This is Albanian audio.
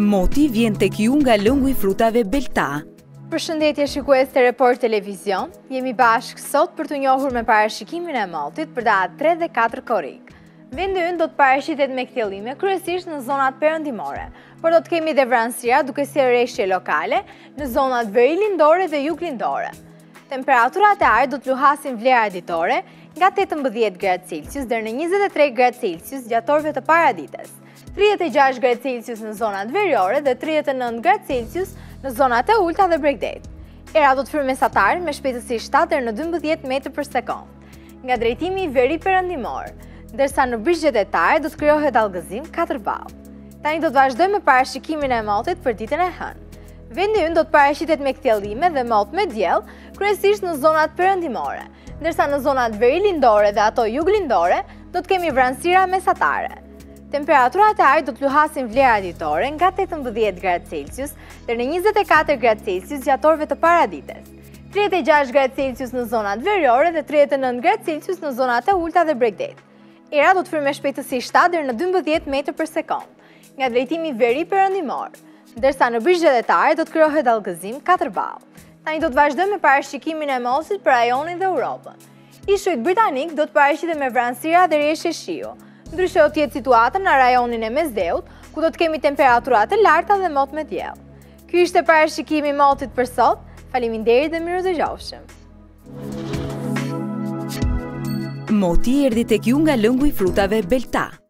Moti vjen tek ju nga lëngu i frutave Belta. Përshëndetje shikues të Report Televizion, jemi bashkë sot për të njohur me parashikimin e motit për datë 3 dhe 4 korrik. Vendi ynë do të parashitet me kthjellime kryesisht në zonat perëndimore, por do të kemi dhe vranësira duke si rreshje lokale në zonat veri lindore dhe jug lindore. Temperaturat e ajrit do të luhasin vlera ditore nga 18 gradë Celsius deri në 23 gradë Celsius gjatë orëve të paradites. 36 gradë Celsius në zonat veriore dhe 39 gradë Celsius në zonat e ulta dhe bregdet. Era do të fryjë mesatar me shpejtësi 7 deri në 12 metrë për sekond, nga drejtimi i veri perëndimor, ndërsa në brigjet etare do të krijohet allgëzim 4 ball. Tani do të vazhdojmë me parashikimin e motit për ditën e hënë. Vendi ynë do të parashitet me kthjellime dhe mot me diell, kryesisht në zonat perëndimore, ndërsa në zonat veri lindore dhe ato jug lindore do të kemi vranësira mesatare. Temperaturat e ajrit do të luhasin vlera ditore nga 18 gradë Celsius deri në 24 gradë Celsius gjatë orëve të paradites. 36 gradë Celsius në zonat veriore dhe 39 gradë Celsius në zonat e ulta dhe bregdet. Era do të fryjë me shpejtësi 7 deri në 12 metrë për sekond, nga drejtimi veri perëndimor, ndërsa në brigjet etare do të krijohet allgëzim 4 ball. Tani do të vazhdojmë me parashikimin e motit për rajonin dhe Europën. Ishujt britanik do të parashitet me vranësira dhe rreshje shiu. Ndryshe do të jetë situata në rajonin e mesdheut, ku do të kemi temperatura të larta dhe mot me diell. Ky ishte parashikimi i motit për sot. Faleminderit dhe mirëdëgjofshim. Moti erdhi tek ju nga lëngu i frutave Belta.